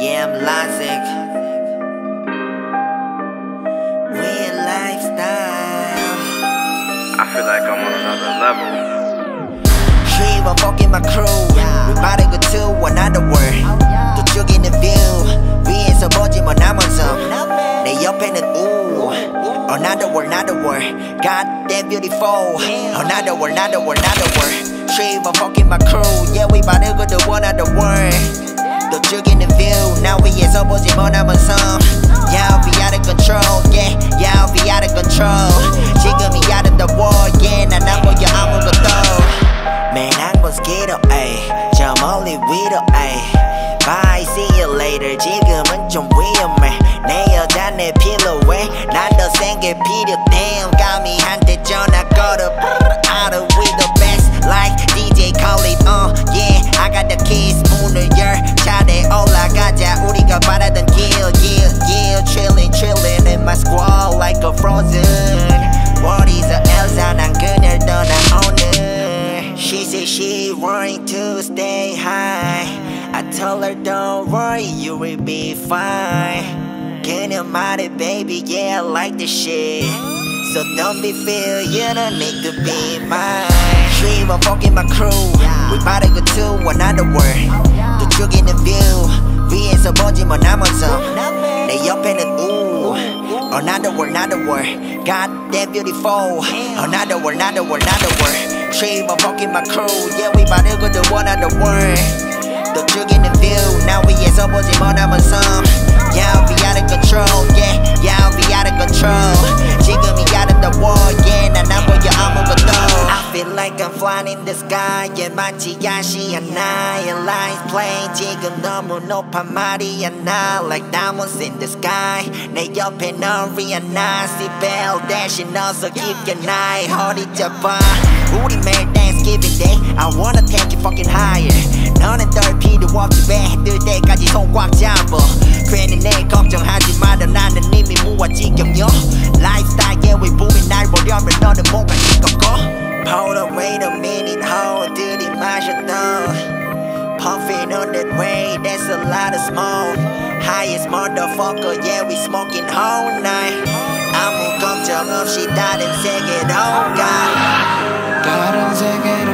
Yeah, I'm Logic. Real lifestyle. I feel like I'm on another level. Three, I'm fucking my crew. We party go to another world. 저쪽에는 view. 위에서 보지만 남아서 내 옆에는 ooh. Another world, another world. Goddamn beautiful. Another world, another world, another world. Three, I'm fucking my crew. Yeah, we party go to another world. 저쪽에는 view. 나 위에서 보지만 남아서 Yeah, I'll be out of control. Yeah, I'll be out of control. 지금이 out of the war. Yeah, 난 안 보여 아무것도. Man, I'm mosquito, ayy. 저 멀리 위로, ayy. Bye, see you later. 지금은 좀 위험해. 내 여자 내 필요해. 난 더 센 게 필요. Damn, 감히한테 전화 걸어. Out of we the best, like DJ Khaled. Yeah, I got the keys. 오늘 열차례 올라가자. 우리가 바라던 길, yeah, chillin' in my squad like a frozen. What is a Elsa? 난 그녀를 떠나 오늘. She said she wanting to stay high. I told her don't worry, you will be fine. 그녀 말해 baby, yeah, I like this shit. So don't be fear, you don't need to be mine. Dream of fucking my crew. We about to go to another world. 저쪽에는 view. 위에서 보지만 남아서 내 옆에는 ooh. Another world, another world. Goddamn beautiful. Another world, another world, another world. Dream of fucking my crew. Yeah, we about to go to another world. 저쪽에는 view. 나 위에서 보지만 남아서 Yeah, I'll be out of control. Yeah, I'll be out of control. 지금이 out of the war. Yeah, 난 안 보여 아무것도. I feel like I'm flying in the sky. Yeah, 마치 아시아나. Airlines plane 지금 너무 높아 말이 안 나. Like diamonds in the sky. 내 옆에 넌 Rihanna. Seatbelt dashing 어서 깊게 나의 허리 잡아. 우리 매일 Thanksgiving Day. I wanna take you fucking higher. 너는 덜 필요 없지 배 뜰 때까지 손 꽉 잡아. 괜히 내 걱정하지 마라 나는 이미 무아지경요. Lifestyle yeah we booming 날 보려면 너는 뭔가 시끄럽고. Hold up wait a minute hold 들이마셔도 Puffing on that way that's a lot of smoke. Highest motherfucker yeah we smoking whole night. 아무 걱정 없이 다른 세계로 가. 다른 세계로